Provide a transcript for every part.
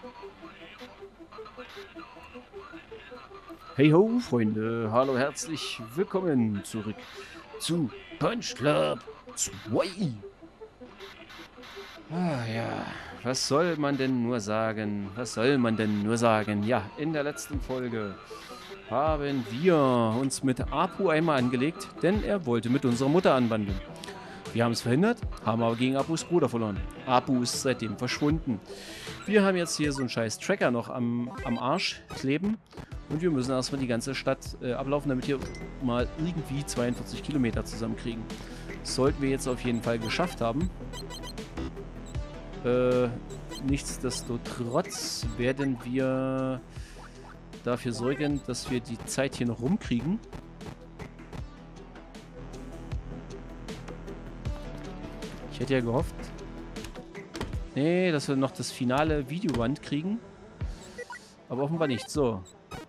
Hey ho, Freunde. Hallo, herzlich willkommen zurück zu Punch Club 2. Ah ja, was soll man denn nur sagen? Was soll man denn nur sagen? Ja, in der letzten Folge haben wir uns mit Apu einmal angelegt, denn er wollte mit unserer Mutter anbandeln. Wir haben es verhindert, haben aber gegen Apus Bruder verloren. Apu ist seitdem verschwunden. Wir haben jetzt hier so einen scheiß Tracker noch am Arsch kleben. Und wir müssen erstmal die ganze Stadt ablaufen, damit wir mal irgendwie 42 Kilometer zusammenkriegen. Das sollten wir jetzt auf jeden Fall geschafft haben. Nichtsdestotrotz werden wir dafür sorgen, dass wir die Zeit hier noch rumkriegen. Ich hätte ja gehofft, nee, dass wir noch das finale Videoband kriegen. Aber offenbar nicht. So.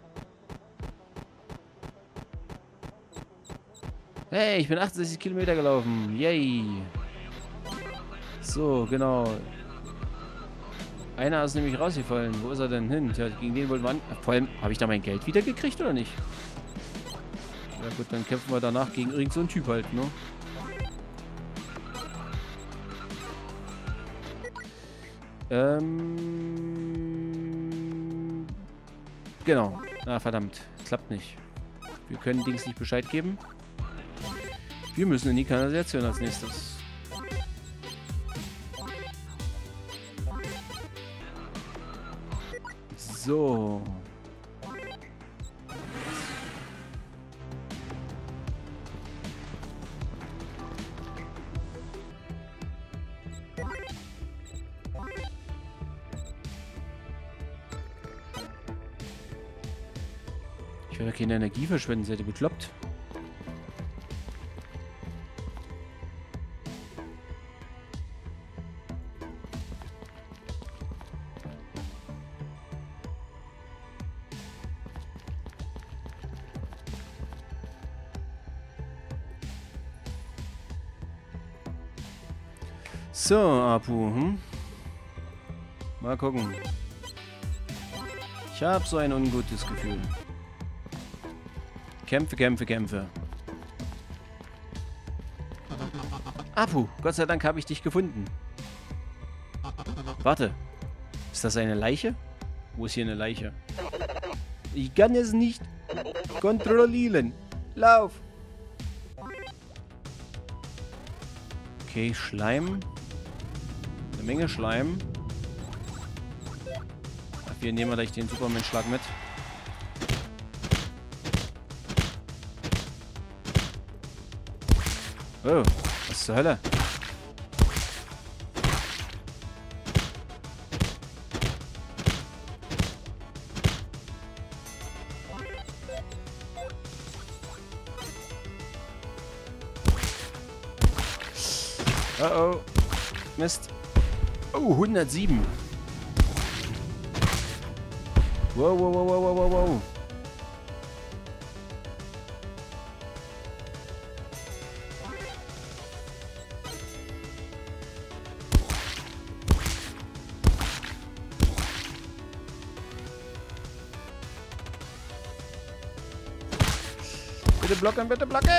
Hey, ich bin 68 Kilometer gelaufen. Yay. So, genau. Einer ist nämlich rausgefallen. Wo ist er denn hin? Tja, gegen den wollten wir an... Vor allem, habe ich da mein Geld wieder gekriegt oder nicht? Ja gut, dann kämpfen wir danach gegen irgend so einen Typ halt, ne? Genau. Ah, verdammt. Klappt nicht. Wir können Dings nicht Bescheid geben. Wir müssen in die Kanalisation als nächstes. So. Ich werde keine Energie verschwenden, seid ihr bekloppt? So, Apu, mal gucken. Ich habe so ein ungutes Gefühl. Kämpfe, Kämpfe, Kämpfe. Apu, Gott sei Dank habe ich dich gefunden. Warte. Ist das eine Leiche? Wo ist hier eine Leiche? Ich kann es nicht kontrollieren. Lauf! Okay, Schleim. Eine Menge Schleim. Ach, wir nehmen gleich den Superman-Schlag mit. Oh, was zur Hölle? Oh oh. Mist. Oh, 107. Wow, wow, wow, wow, wow, wow. Bitte blocken, bitte blocken!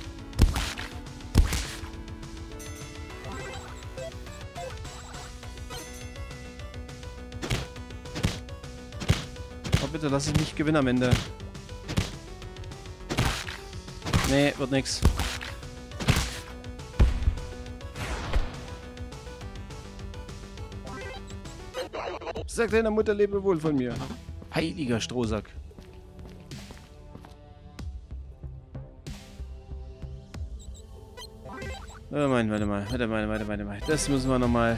Oh, bitte lass ich nicht gewinnen am Ende. Nee, wird nix. Sag deiner Mutter Lebewohl von mir. Heiliger Strohsack. Oh Mann, warte mal. Das müssen wir nochmal.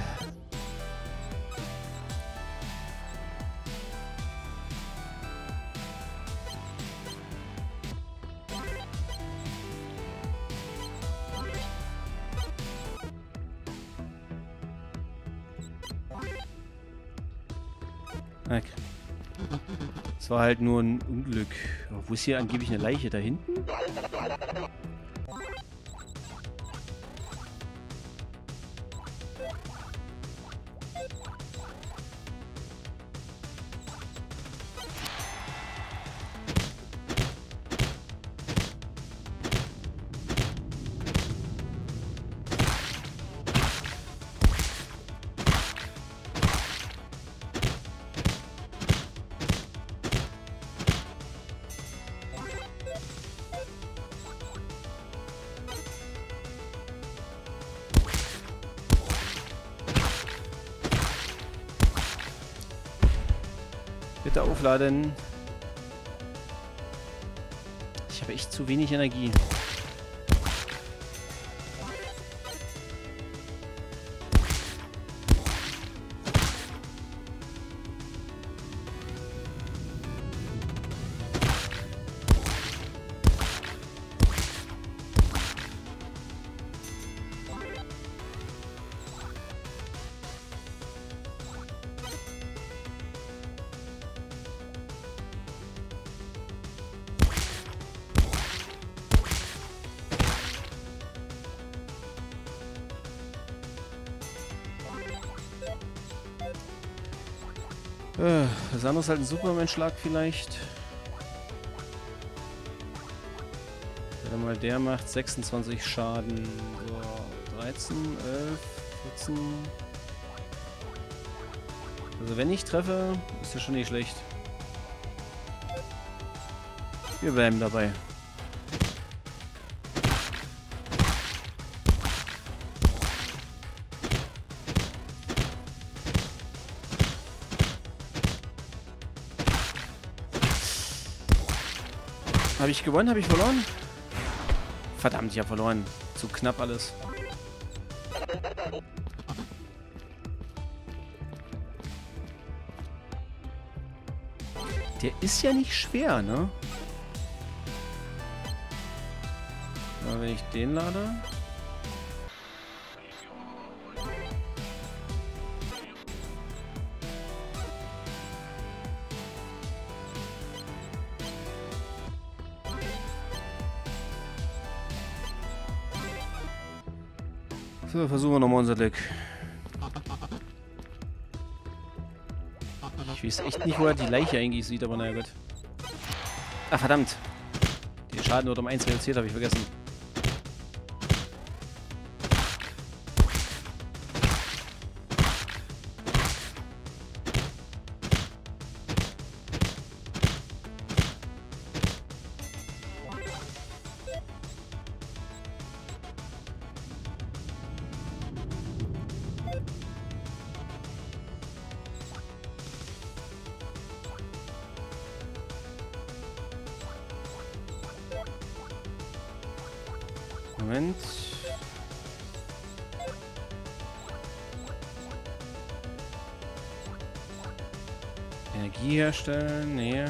Okay. Es war halt nur ein Unglück. Oh, wo ist hier angeblich eine Leiche? Da hinten? Bitte aufladen. Ich habe echt zu wenig Energie. Was anderes halt ein Superman-Schlag vielleicht. Warte mal, der macht 26 Schaden. So, 13, 11, 14. Also wenn ich treffe, ist das schon nicht schlecht. Wir bleiben dabei. Habe ich gewonnen? Habe ich verloren? Verdammt, ich habe verloren. Zu knapp alles. Der ist ja nicht schwer, ne? Aber wenn ich den lade... So, versuchen wir nochmal unser Glück. Ich weiß echt nicht, wo er die Leiche eigentlich sieht, aber naja, gut. Ach, verdammt. Den Schaden wird um 1 reduziert, habe ich vergessen. Moment. Energie herstellen, nee.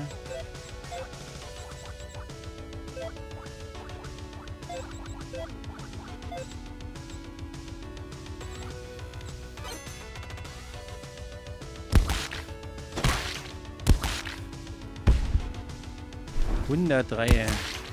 »103.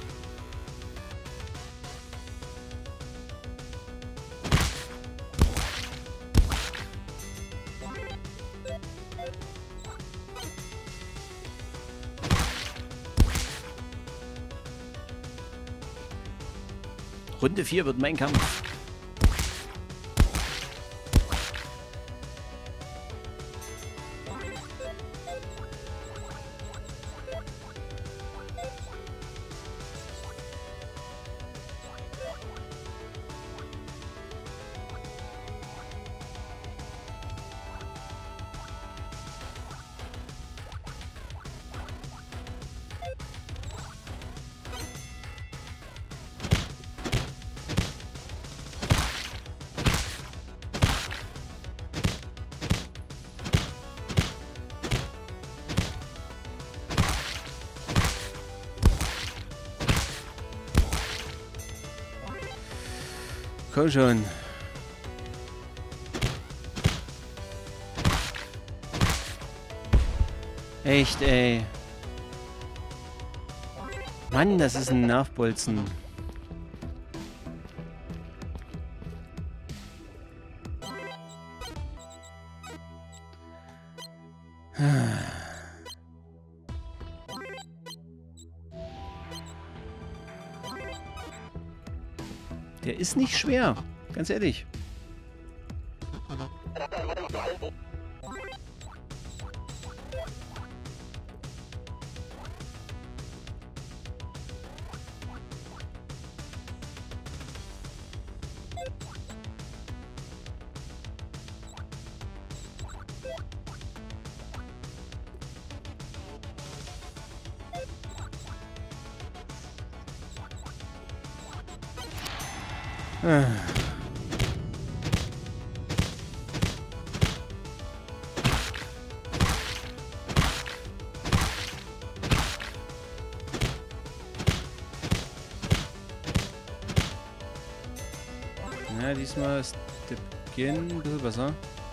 Runde 4 wird mein Kampf. Komm schon. Echt, ey. Mann, das ist ein Nervbolzen. Der ist nicht schwer, ganz ehrlich. Ah. Ja, diesmal ist der Beginn ein bisschen besser.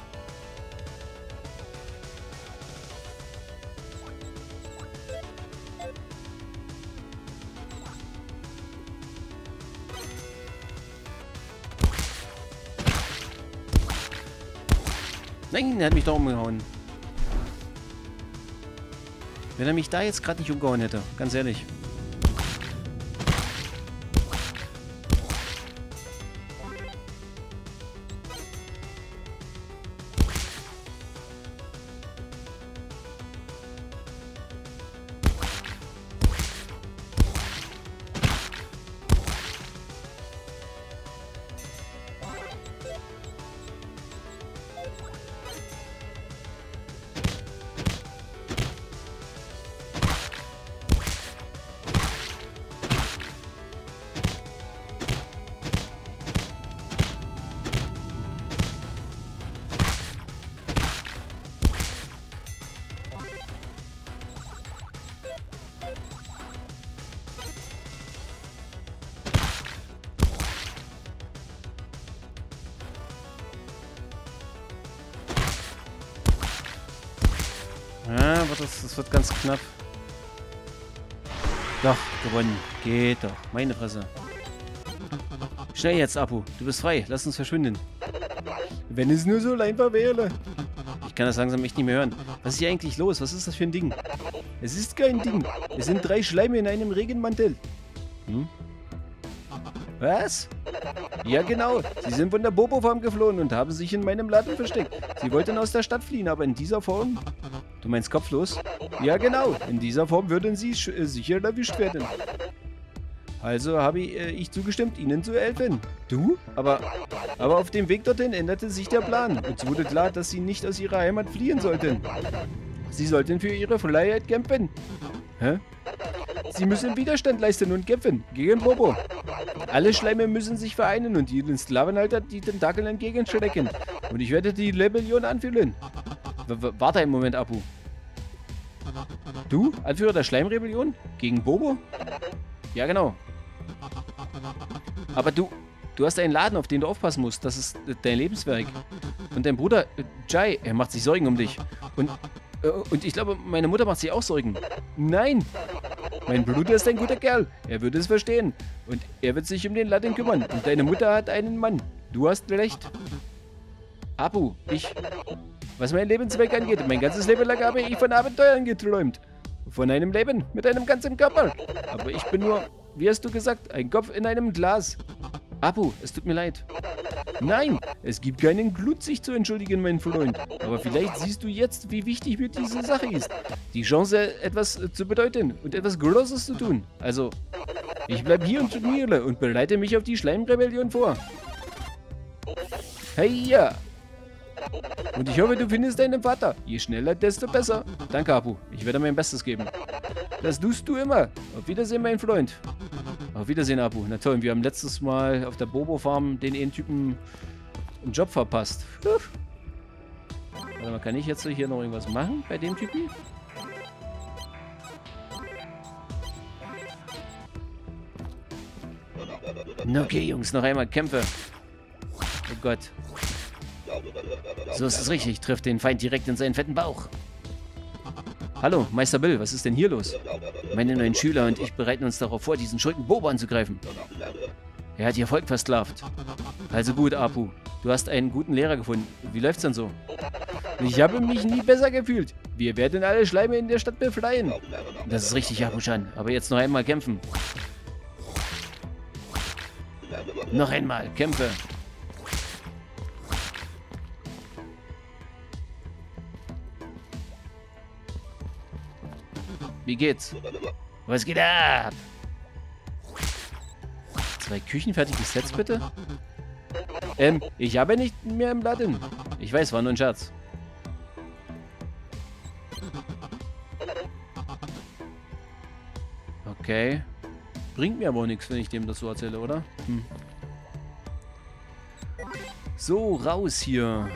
Nein, er hat mich doch umgehauen. Wenn er mich da jetzt gerade nicht umgehauen hätte, ganz ehrlich. Ja, aber das wird ganz knapp. Doch, gewonnen. Geht doch. Meine Fresse. Schnell jetzt, Apu. Du bist frei. Lass uns verschwinden. Wenn es nur so einfach wäre. Ich kann das langsam echt nicht mehr hören. Was ist hier eigentlich los? Was ist das für ein Ding? Es ist kein Ding. Es sind 3 Schleime in einem Regenmantel. Hm? Was? Ja, genau. Sie sind von der Bobo-Farm geflohen und haben sich in meinem Laden versteckt. Sie wollten aus der Stadt fliehen, aber in dieser Form... Du meinst kopflos? Ja, genau. In dieser Form würden sie sicher erwischt werden. Also habe ich zugestimmt, ihnen zu helfen. Du? Aber auf dem Weg dorthin änderte sich der Plan. Uns wurde klar, dass sie nicht aus ihrer Heimat fliehen sollten. Sie sollten für ihre Freiheit kämpfen. Hä? Sie müssen Widerstand leisten und kämpfen. Gegen Bobo. Alle Schleime müssen sich vereinen und ihren Sklavenhalter die Tentakeln entgegenschrecken. Und ich werde die Rebellion anfühlen. Warte einen Moment, Apu. Du? Anführer der Schleimrebellion? Gegen Bobo? Ja, genau. Aber du hast einen Laden, auf den du aufpassen musst. Das ist dein Lebenswerk. Und dein Bruder, Jai, er macht sich Sorgen um dich. Und ich glaube, meine Mutter macht sich auch Sorgen. Nein! Mein Bruder ist ein guter Kerl. Er würde es verstehen. Und er wird sich um den Laden kümmern. Und deine Mutter hat einen Mann. Du hast recht. Apu, was mein Lebenszweck angeht, mein ganzes Leben lang habe ich von Abenteuern geträumt. Von einem Leben mit einem ganzen Körper. Aber ich bin nur, wie hast du gesagt, ein Kopf in einem Glas. Apu, es tut mir leid. Nein, es gibt keinen Grund, sich zu entschuldigen, mein Freund. Aber vielleicht siehst du jetzt, wie wichtig mir diese Sache ist. Die Chance, etwas zu bedeuten und etwas Großes zu tun. Also, ich bleibe hier und trainiere und bereite mich auf die Schleimrebellion vor. Hey, ja. Und ich hoffe, du findest deinen Vater. Je schneller, desto besser. Danke, Apu. Ich werde mein Bestes geben. Das tust du immer. Auf Wiedersehen, mein Freund. Auf Wiedersehen, Apu. Na toll, wir haben letztes Mal auf der Bobo-Farm den einen Typen einen Job verpasst. Warte mal, kann ich jetzt hier noch irgendwas machen bei dem Typen? Okay, Jungs, noch einmal Kämpfe. Oh Gott. So ist es richtig. Trifft den Feind direkt in seinen fetten Bauch. Hallo, Meister Bill, was ist denn hier los? Meine neuen Schüler und ich bereiten uns darauf vor, diesen Schurken Bobo anzugreifen. Er hat ihr Volk versklavt. Also gut, Apu. Du hast einen guten Lehrer gefunden. Wie läuft's denn so? Ich habe mich nie besser gefühlt. Wir werden alle Schleime in der Stadt befreien. Das ist richtig, Apu-chan. Aber jetzt noch einmal kämpfen. Noch einmal, kämpfe. Wie geht's? Was geht ab? 2 küchenfertige Sets, bitte? Ich habe nicht mehr im Laden. Ich weiß, war nur ein Scherz. Okay. Bringt mir aber auch nichts, wenn ich dem das so erzähle, oder? So, raus hier.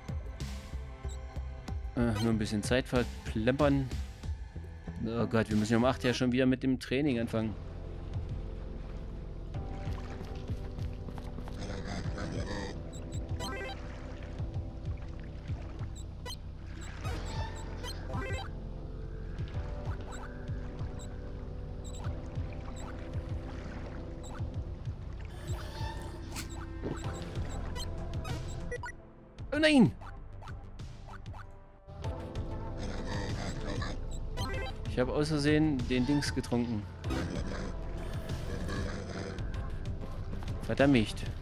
Nur ein bisschen Zeit verplempern. Oh Gott, wir müssen ja um 8 ja schon wieder mit dem Training anfangen. Oh nein! Ich habe aus Versehen den Dings getrunken. Verdammt.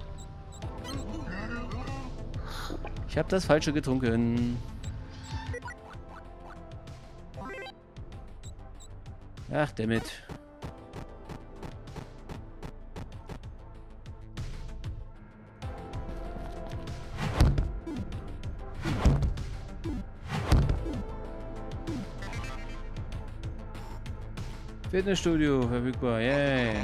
Ich habe das Falsche getrunken. Ach, dammit. Fitnessstudio verfügbar, yay.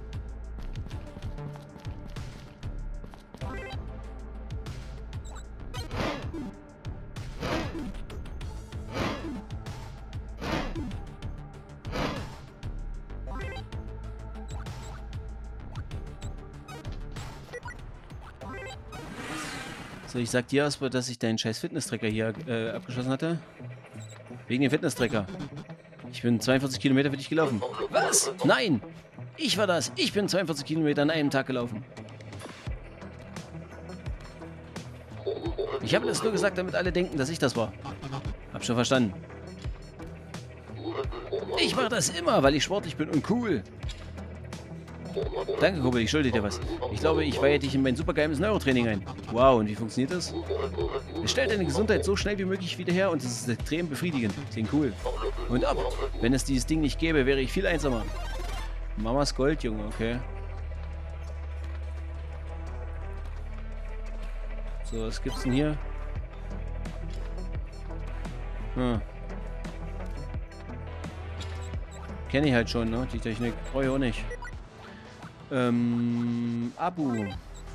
So, ich sag dir, Asper, dass ich deinen scheiß Fitness-Tracker hier abgeschlossen hatte. Wegen dem Fitness-Tracker. Ich bin 42 Kilometer für dich gelaufen. Was? Nein! Ich war das. Ich bin 42 Kilometer an einem Tag gelaufen. Ich habe das nur gesagt, damit alle denken, dass ich das war. Hab schon verstanden. Ich mache das immer, weil ich sportlich bin und cool. Danke, Kumpel, ich schulde dir was. Ich glaube, ich weihe dich in mein supergeheimes Neurotraining ein. Wow, und wie funktioniert das? Es stellt deine Gesundheit so schnell wie möglich wieder her und es ist extrem befriedigend. Klingt cool. Und ab. Wenn es dieses Ding nicht gäbe, wäre ich viel einsamer. Mamas Gold, Junge, okay. So, was gibt's denn hier? Hm. Kenne ich halt schon, ne? Die Technik. Brauche ich auch nicht. Abu.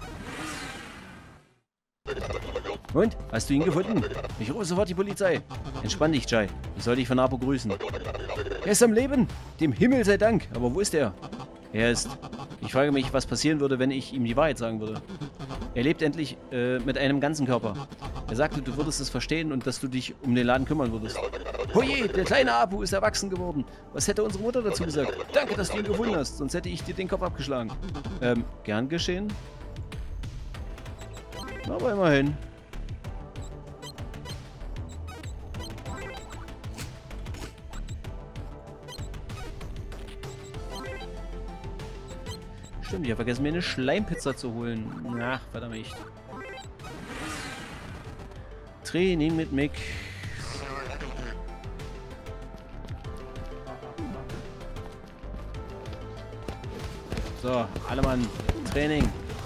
Und? Hast du ihn gefunden? Ich rufe sofort die Polizei. Entspann dich, Jai. Ich soll dich von Abu grüßen. Er ist am Leben. Dem Himmel sei Dank. Aber wo ist er? Er ist... Ich frage mich, was passieren würde, wenn ich ihm die Wahrheit sagen würde. Er lebt endlich mit einem ganzen Körper. Er sagte, du würdest es verstehen und dass du dich um den Laden kümmern würdest. Oje, der kleine Abu ist erwachsen geworden. Was hätte unsere Mutter dazu gesagt? Danke, dass du ihn gefunden hast, sonst hätte ich dir den Kopf abgeschlagen. Gern geschehen. Aber immerhin. Stimmt, ich habe vergessen, mir eine Schleimpizza zu holen. Ach, verdammt. Training mit Mick. So, alle Mann. Training.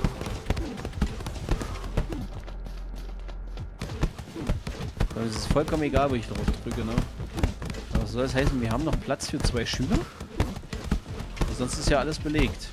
Es ist vollkommen egal, wo ich drauf drücke, ne? Aber soll das heißen, wir haben noch Platz für 2 Schüler? Sonst ist ja alles belegt.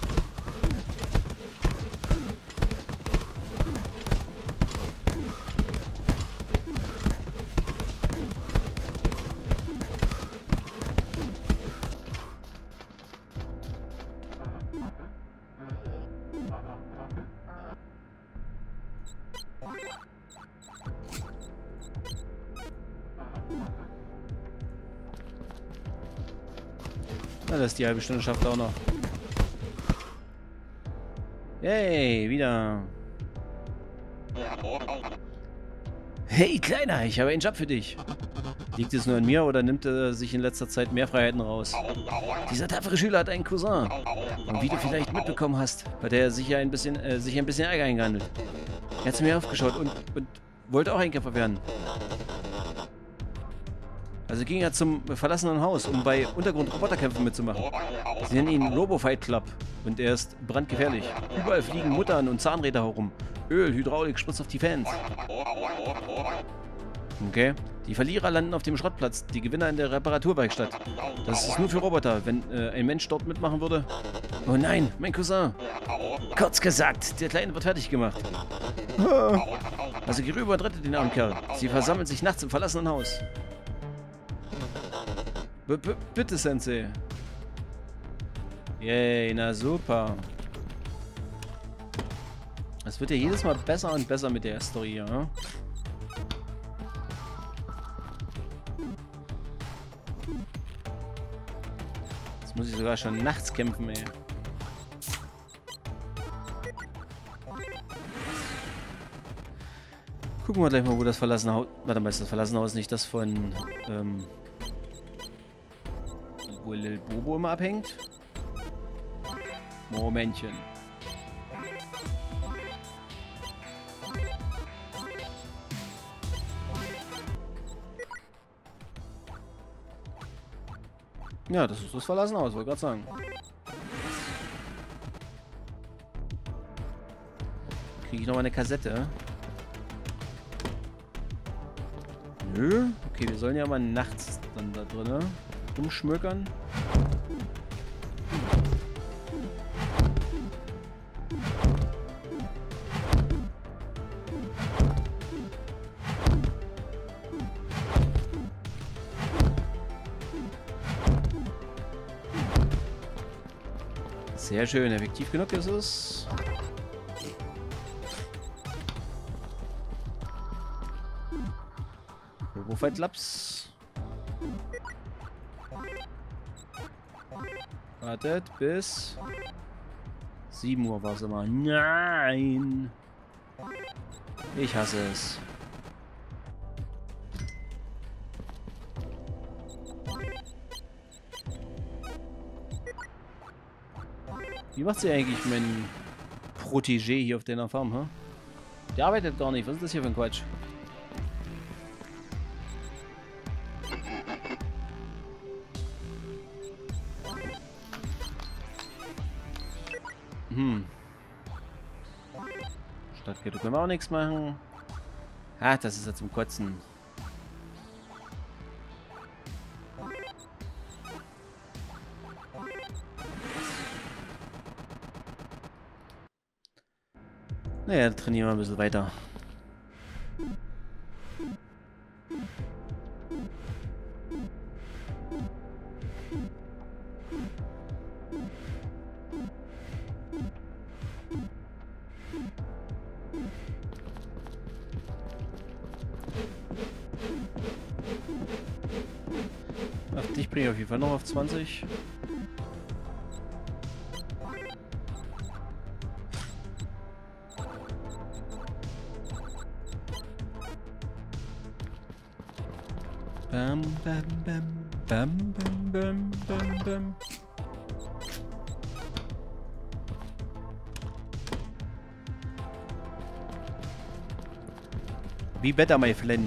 Na, das ist die halbe Stunde, schafft er auch noch. Yay, wieder. Hey, Kleiner, ich habe einen Job für dich. Liegt es nur an mir oder nimmt er sich in letzter Zeit mehr Freiheiten raus? Dieser tapfere Schüler hat einen Cousin. Und wie du vielleicht mitbekommen hast, hat er sich ein bisschen Ärger eingehandelt. Er hat zu mir aufgeschaut und wollte auch ein Kämpfer werden. Also ging er zum verlassenen Haus, um bei Untergrund-Roboterkämpfen mitzumachen. Sie nennen ihn Lobo Fight Club und er ist brandgefährlich. Überall fliegen Muttern und Zahnräder herum. Öl, Hydraulik spritzt auf die Fans. Okay. Die Verlierer landen auf dem Schrottplatz, die Gewinner in der Reparaturwerkstatt. Das ist nur für Roboter. Wenn ein Mensch dort mitmachen würde... Oh nein, mein Cousin. Kurz gesagt, der Kleine wird fertig gemacht. Also geh rüber und rette den armen Kerl. Sie versammeln sich nachts im verlassenen Haus. Bitte, Sensei. Yay, na super. Es wird ja jedes Mal besser und besser mit der Story, ja? Jetzt muss ich sogar schon nachts kämpfen, ey. Gucken wir gleich mal, wo das verlassene Haus... Warte mal, ist das verlassene Haus nicht das von... wo Lil Bobo immer abhängt? Momentchen. Ja, das ist das verlassene Haus, wollte gerade sagen. Kriege ich noch mal eine Kassette? Nö. Okay, wir sollen ja mal nachts dann da drinnen rumschmökern. Sehr schön, effektiv genug ist es. Robofight Labs. Wartet bis 7 Uhr war es immer. Nein! Ich hasse es. Wie macht sie eigentlich mein Protégé hier auf der Farm, hä? Der arbeitet gar nicht. Was ist das hier für ein Quatsch? Stadtkette können wir auch nichts machen. Ah, das ist ja zum Kotzen. Naja, trainieren wir ein bisschen weiter. Ach, dich bringe ich auf jeden Fall noch auf 20. Bam, bam, bam, bam, bam, bam, bam, bam. Be better, my friend.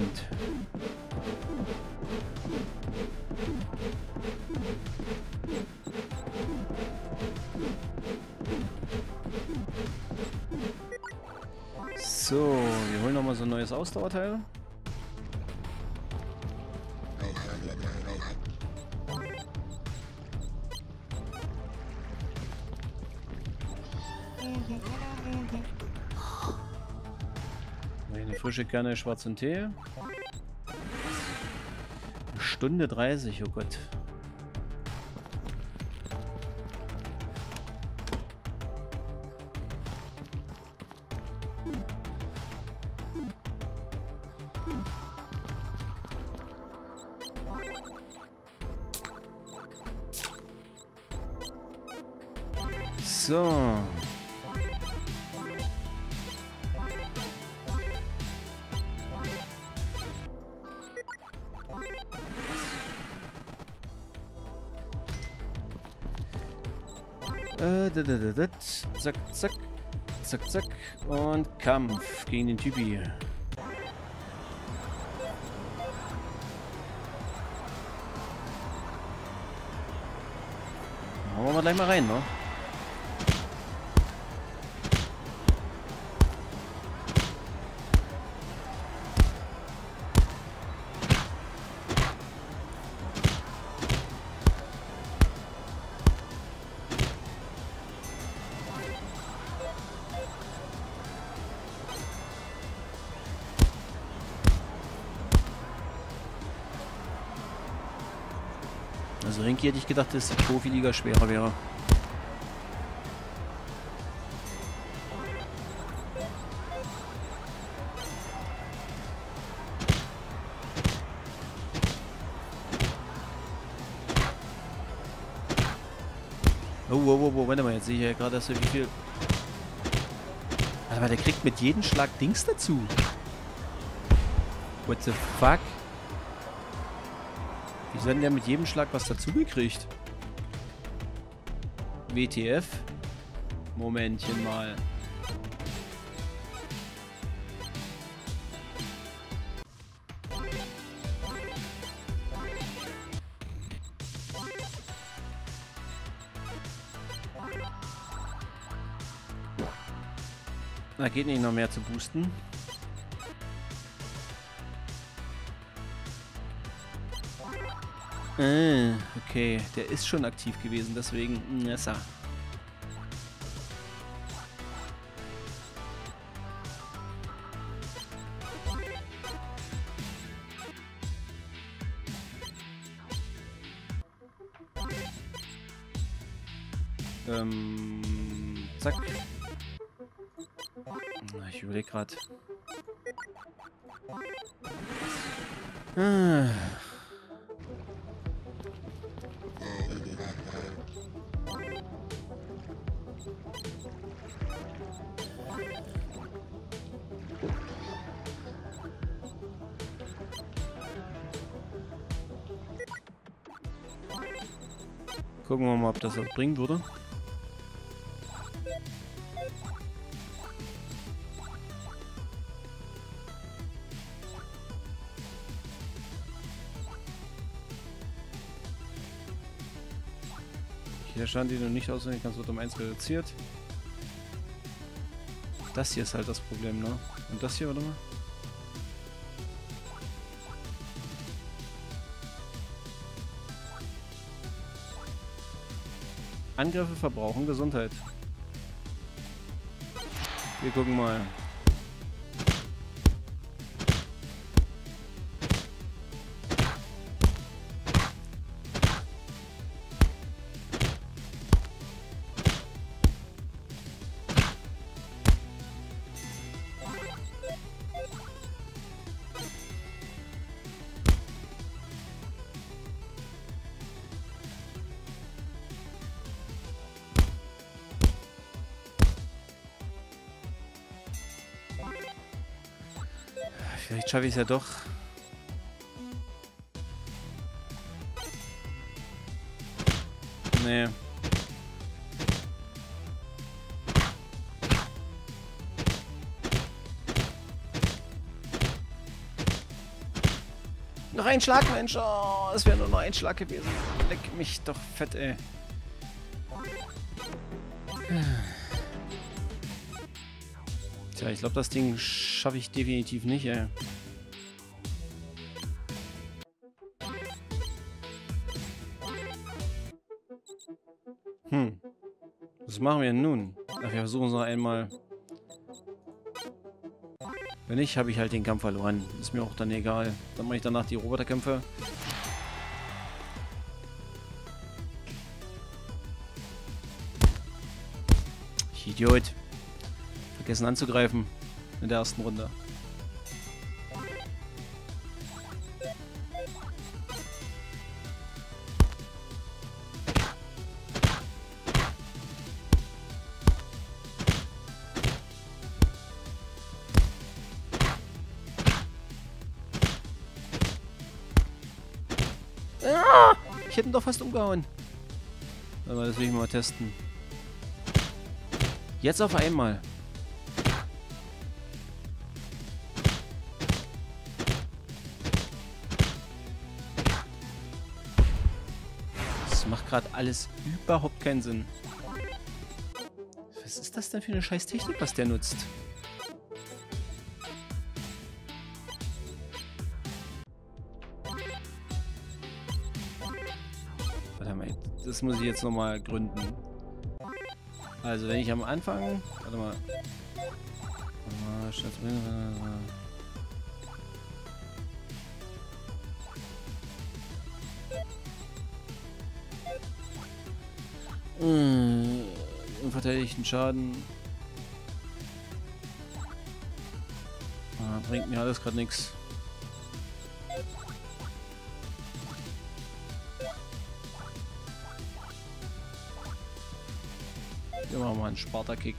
So, wir holen nochmal so ein neues Ausdauerteil. Eine frische Kanne schwarzen Tee. Eine Stunde 30, oh Gott. So. Zack, zack, zack, zack und Kampf gegen den Typi. Hauen wir gleich mal rein, ne? Also Rinki hätte ich gedacht, dass die Profiliga schwerer wäre. Oh, warte mal, jetzt sehe ich ja gerade, dass er wie viel... Warte mal, der kriegt mit jedem Schlag Dings dazu. What the fuck? Wieso hat denn der mit jedem Schlag was dazu gekriegt? WTF? Momentchen mal. Da geht nicht noch mehr zu boosten. Okay, der ist schon aktiv gewesen, deswegen Nessa. Zack. Ich überlege gerade. Gucken wir mal, ob das was bringen würde. Der Schaden, den du nicht auswählen kannst, wird um 1 reduziert. Das hier ist halt das Problem, ne? Und das hier, warte mal. Angriffe verbrauchen Gesundheit. Wir gucken mal. Vielleicht schaffe ich es ja doch. Nee. Noch ein Schlag, Mensch. Oh, es wäre nur noch ein Schlag gewesen. Leck mich doch fett, ey. Tja, ich glaube, das Ding schaffe ich definitiv nicht, ey. Was machen wir denn nun? Ach, wir versuchen es noch einmal. Wenn nicht, habe ich halt den Kampf verloren. Ist mir auch dann egal. Dann mache ich danach die Roboterkämpfe. Ich Idiot. Vergessen anzugreifen in der ersten Runde. Ah, ich hätte ihn doch fast umgehauen. Aber das will ich mal testen. Jetzt auf einmal. Das macht gerade alles überhaupt keinen Sinn. Was ist das denn für eine scheiß Technik, was der nutzt? Warte mal, das muss ich jetzt nochmal gründen. Also wenn ich am Anfang... Warte mal. Unverteidigten Schaden. Bringt mir alles gerade nichts. Hier machen wir mal einen Sparta-Kick.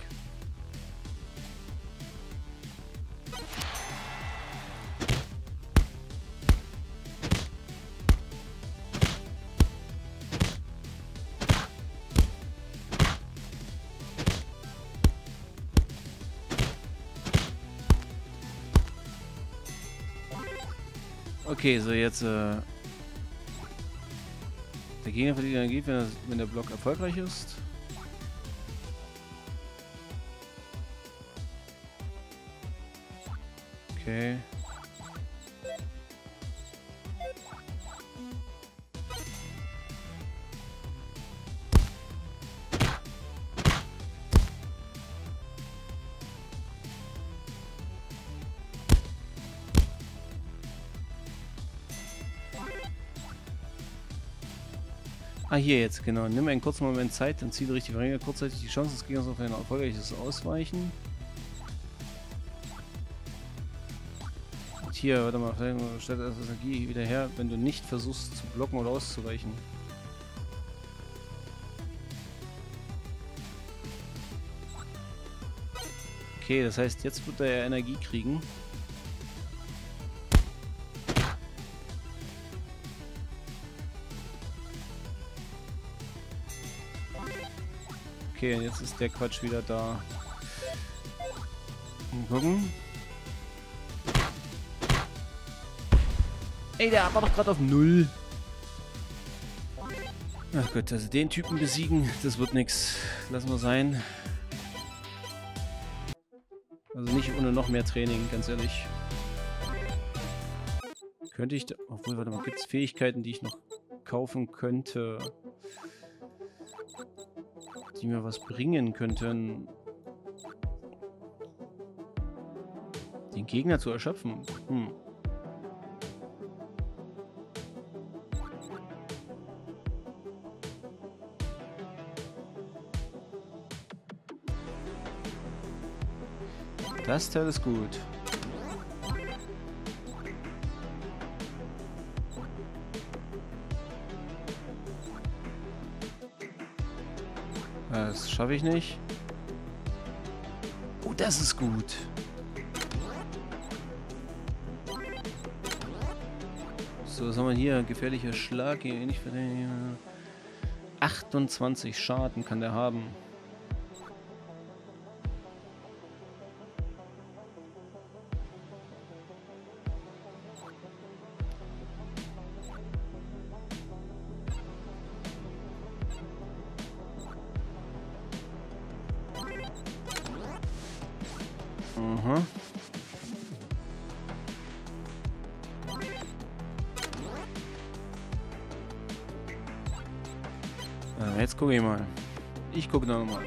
Okay, so jetzt der Gegner verliert Energie, wenn der Block erfolgreich ist. Okay. Ah, hier jetzt, genau. Nimm einen kurzen Moment Zeit und ziele richtig verringert kurzzeitig die Chance des Gegners auf ein erfolgreiches Ausweichen. Und hier, warte mal, stellt das Energie wieder her, wenn du nicht versuchst zu blocken oder auszuweichen. Okay, das heißt, jetzt wird er Energie kriegen. Okay, jetzt ist der Quatsch wieder da. Mal gucken. Ey, der war doch gerade auf 0. Ach Gott, also den Typen besiegen, das wird nix. Lassen wir sein. Also nicht ohne noch mehr Training, ganz ehrlich. Könnte ich... Obwohl, warte mal, gibt es Fähigkeiten, die ich noch kaufen könnte? Die mir was bringen könnten. Den Gegner zu erschöpfen. Das Teil ist gut. Das schaffe ich nicht. Oh, das ist gut. So, was haben wir hier? Gefährlicher Schlag. Nicht 28 Schaden kann der haben. Aha. Jetzt gucke ich mal. Ich gucke noch mal.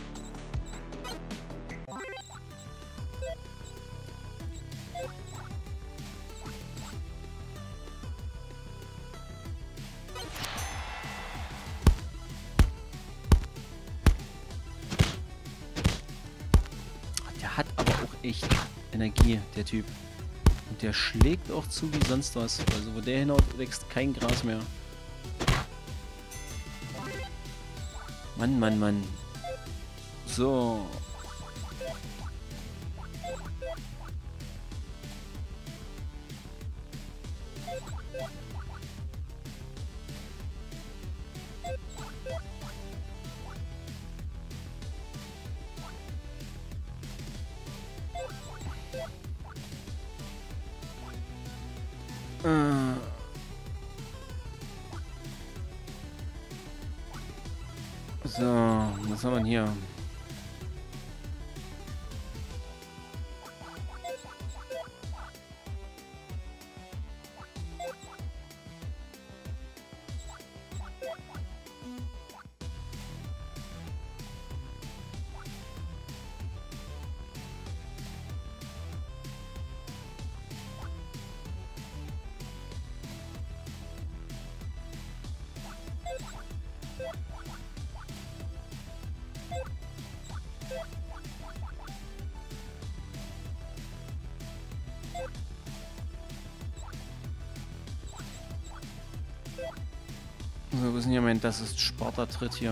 Der hat aber auch echt Energie, der Typ. Und der schlägt auch zu wie sonst was. Also wo der hinhaut, wächst kein Gras mehr. Mann, Mann, Mann. So. So, was haben wir denn hier? So, wo ist denn hier mein Das ist Sparta-Tritt hier?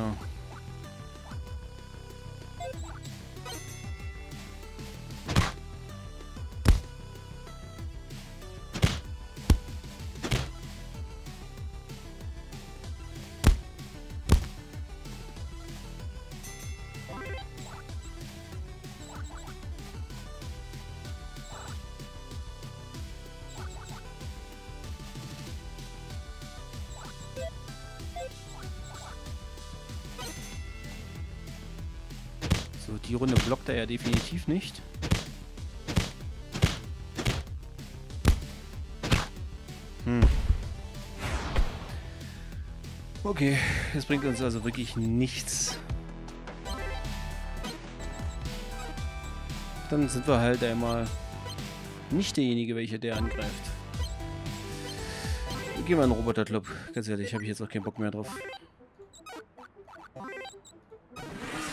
So, die Runde blockt er ja definitiv nicht. Okay, das bringt uns also wirklich nichts. Dann sind wir halt einmal nicht derjenige, welcher der angreift. Gehen wir in den Roboterclub. Ganz ehrlich, habe ich jetzt auch keinen Bock mehr drauf.